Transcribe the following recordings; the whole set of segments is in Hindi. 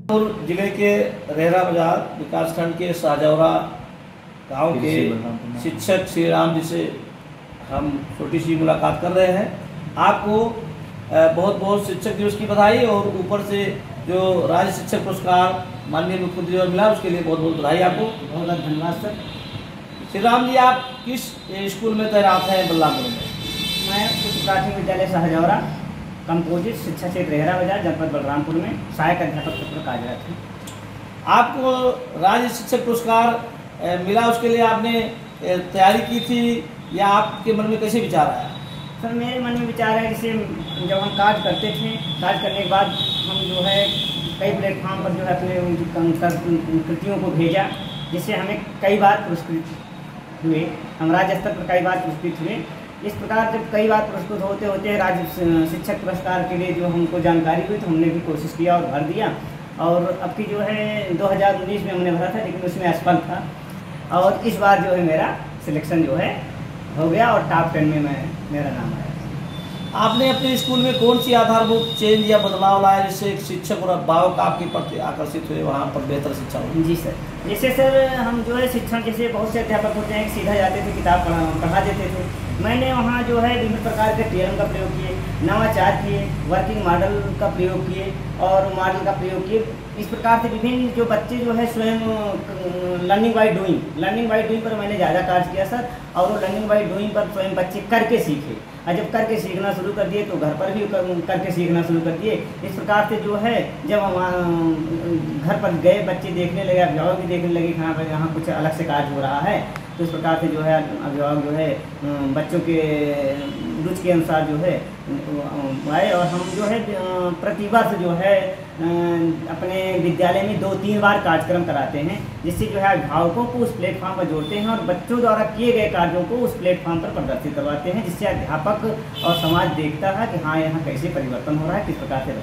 जिले के रेहरा बाजार विकासखंड के शाहजौरा गांव के शिक्षक श्री राम जी से हम छोटी सी मुलाकात कर रहे हैं। आपको बहुत बहुत शिक्षक दिवस की बधाई और ऊपर से जो राज्य शिक्षक पुरस्कार माननीय मुख्यमंत्री और मिला उसके लिए बहुत बहुत बधाई। आपको बहुत बहुत धन्यवाद सर। श्री राम जी, आप किस स्कूल में तैनात हैं बल्लापुर में? मैं उच्च प्राथमिक विद्यालय शाहजौरा कंपोजिट शिक्षा क्षेत्र रेहरा बाजार जनपद बलरामपुर में सहायक अध्यापक के पद पर कार्यरत हूँ। आपको राज्य शिक्षक पुरस्कार मिला, उसके लिए आपने तैयारी की थी या आपके मन में कैसे विचार आया? सर, मेरे मन में विचार है, जैसे जब हम कार्य करते थे, कार्य करने के बाद हम जो है कई प्लेटफॉर्म पर जो है अपने कृतियों को भेजा, जिससे हमें कई बार पुरस्कृत हुए। हम राज्य स्तर पर कई बार पुरस्कृत हुए। इस प्रकार जब कई बार पुरस्कृत होते होते राज्य शिक्षक पुरस्कार के लिए जो हमको जानकारी हुई तो हमने भी कोशिश किया और भर दिया। और अब की जो है 2019 में हमने भरा था, लेकिन उसमें असफल था। और इस बार जो है मेरा सिलेक्शन जो है हो गया और टॉप 10 में मेरा नाम आया। आपने अपने स्कूल में कौन सी आधारभूत चेंज या बदलाव लाया जिससे एक शिक्षक और अभिभावक आपके प्रति आकर्षित हुए, वहाँ पर बेहतर शिक्षा हो? जी सर, जैसे सर हम जो है शिक्षण, जैसे बहुत से अध्यापक होते हैं सीधा जाते थे, किताब पढ़ा देते थे। मैंने वहाँ जो है विभिन्न प्रकार के टीएम का प्रयोग किए, नवाचार किए, वर्किंग मॉडल का प्रयोग किए और मॉडल का प्रयोग किए। इस प्रकार से विभिन्न जो बच्चे जो है स्वयं लर्निंग बाय डूइंग पर मैंने ज़्यादा कार्य किया सर। और वो लर्निंग बाय डूइंग पर स्वयं बच्चे करके सीखे, और जब करके सीखना शुरू कर दिए तो घर पर भी करके सीखना शुरू कर दिए। इस प्रकार से जो है जब हम घर पर गए, बच्चे देखने लगे, अभिभावक भी देखने लगे कि हाँ भाई यहाँ कुछ अलग से कार्य हो रहा है। तो इस प्रकार से जो है अभिभावक जो है बच्चों के रुचि के अनुसार जो है आए। और हम जो है प्रतिवर्ष जो है अपने विद्यालय में 2-3 बार कार्यक्रम कराते हैं, जिससे जो है अभिभावकों को उस प्लेटफॉर्म पर जोड़ते हैं और बच्चों द्वारा किए गए कार्यों को उस प्लेटफॉर्म पर प्रदर्शित करवाते हैं, जिससे अध्यापक और समाज देखता है कि हाँ यहाँ कैसे परिवर्तन हो रहा है, किस प्रकार से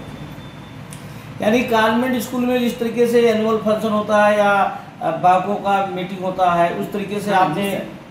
बच्चे। यानी कॉन्वेंट स्कूल में जिस तरीके से एनुअल फंक्शन होता है या अभिभावकों का मीटिंग होता है, उस तरीके से आपने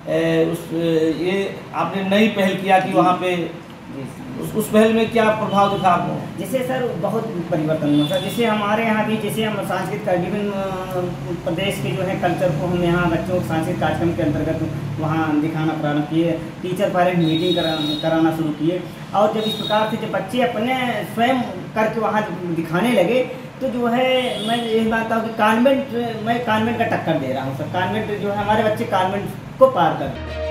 आपने नई पहल किया कि वहाँ पे उस पहल में क्या प्रभाव दिखा आपको? जैसे सर बहुत परिवर्तन हुआ सर। जैसे हमारे यहाँ भी जैसे हम सांस्कृतिक विभिन्न प्रदेश के जो है कल्चर को हम यहाँ बच्चों को सांस्कृतिक कार्यक्रम के अंतर्गत वहाँ दिखाना प्रारंभ किए, टीचर पेरेंट मीटिंग कराना शुरू किए। और जब इस प्रकार से जब बच्चे अपने स्वयं करके वहाँ दिखाने लगे तो जो है मैं यही मानता हूँ कि मैं कॉन्वेंट का टक्कर दे रहा हूँ सर। कॉन्वेंट जो है हमारे बच्चे कॉन्वेंट को पार कर